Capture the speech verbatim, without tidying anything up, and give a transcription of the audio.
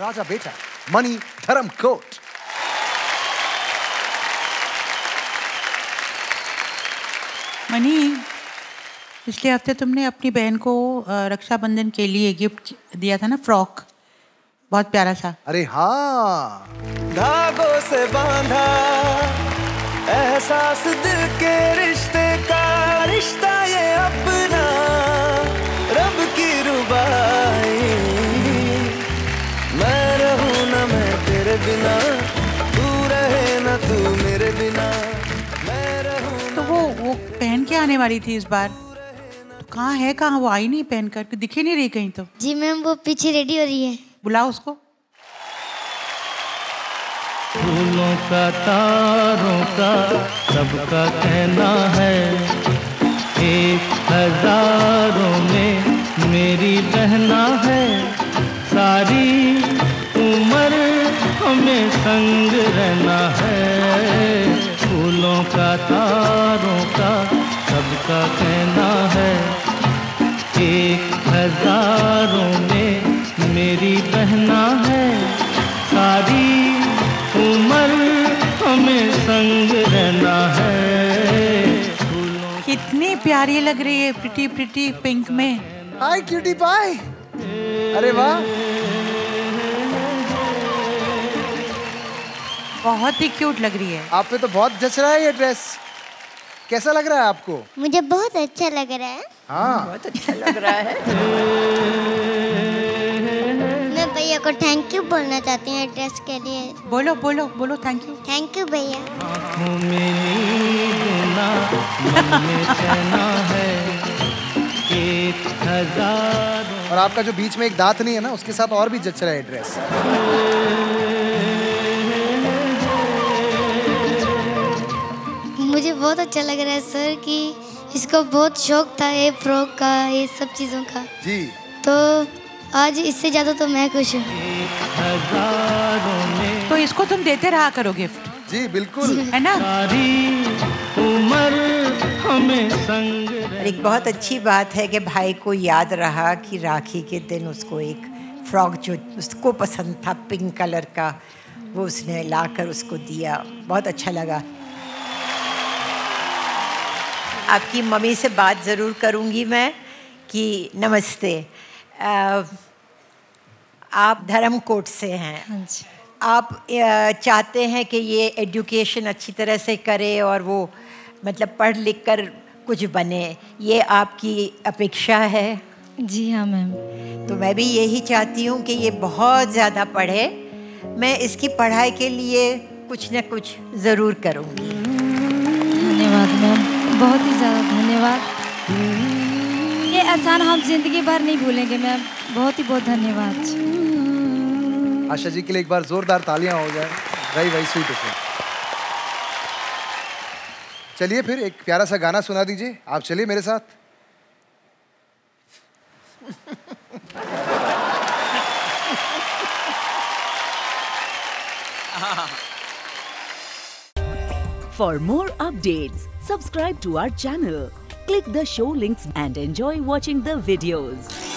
राजा बेटा मणि धर्मकोट। मणि, पिछले हफ्ते तुमने अपनी बहन को रक्षाबंधन के लिए गिफ्ट दिया था ना, फ्रॉक, बहुत प्यारा सा। अरे हाँ, धागों से बांधा एहसास दिल के रिश्ते का, रिश्ता ये अपना रब की रुबाई। मैं रहूं ना मैं तेरे बिना, तू रहे ना तू मेरे बिना, मैं रहूं। तो वो वो पहन के आने वाली थी इस बार, तो कहाँ है, कहाँ वो आई नहीं पहन कर, दिखे नहीं रही कहीं। तो जी मैम, वो पीछे रेडी हो रही है, बुलाओ उसको। फूलों का तारों का सबका कहना है, एक हजारों में मेरी बहना है, सारी उम्र हमें संग रहना है। फूलों का तारों का सबका कहना है, एक हजारों में मेरी बहना है, सारी उम्र हमें संग रहना है। कितनी प्यारी लग रही है, प्रिटी प्रिटी पिंक में। हाय क्यूटी पाई, अरे वाह, बहुत ही क्यूट लग रही है। आप पे तो बहुत जच रहा है ये ड्रेस, कैसा लग रहा है आपको? मुझे बहुत अच्छा लग रहा है। हाँ, बहुत अच्छा लग रहा है। मैं भैया को थैंक यू बोलना चाहती हूँ ड्रेस के लिए। बोलो बोलो बोलो, थैंक यू। थैंक यू भैया। आँखों में नींद ना, मन में चैना है, एक हजार। और आपका जो बीच में एक दांत नहीं है ना, उसके साथ और भी जच रहा है ड्रेस। मुझे बहुत अच्छा लग रहा है सर कि इसको बहुत शौक था ये फ्रॉक का, ये सब चीज़ों का जी, तो आज इससे ज़्यादा तो मैं खुश हूँ। तो इसको तुम देते रहा करो गिफ्ट। जी बिल्कुल, है ना। और एक बहुत अच्छी बात है कि भाई को याद रहा कि राखी के दिन उसको एक फ्रॉक जो उसको पसंद था पिंक कलर का, वो उसने लाकर उसको दिया। बहुत अच्छा लगा। आपकी मम्मी से बात ज़रूर करूँगी मैं कि नमस्ते, आ, आप धर्मकोट से हैं। हाँ जी। आप आ, चाहते हैं कि ये एजुकेशन अच्छी तरह से करे और वो मतलब पढ़ लिख कर कुछ बने, ये आपकी अपेक्षा है? जी हाँ मैम। तो मैं भी यही चाहती हूँ कि ये बहुत ज़्यादा पढ़े। मैं इसकी पढ़ाई के लिए कुछ न कुछ ज़रूर करूँगी। धन्यवाद मैम, बहुत ही ज़्यादा धन्यवाद। ये एहसान हम जिंदगी भर नहीं भूलेंगे मैम, बहुत ही बहुत धन्यवाद। आशा जी के लिए एक बार जोरदार तालियां हो जाए। Very very sweet of you. चलिए फिर एक प्यारा सा गाना सुना दीजिए, आप चलिए मेरे साथ। For more updates, subscribe to our channel, click the show links and enjoy watching the videos.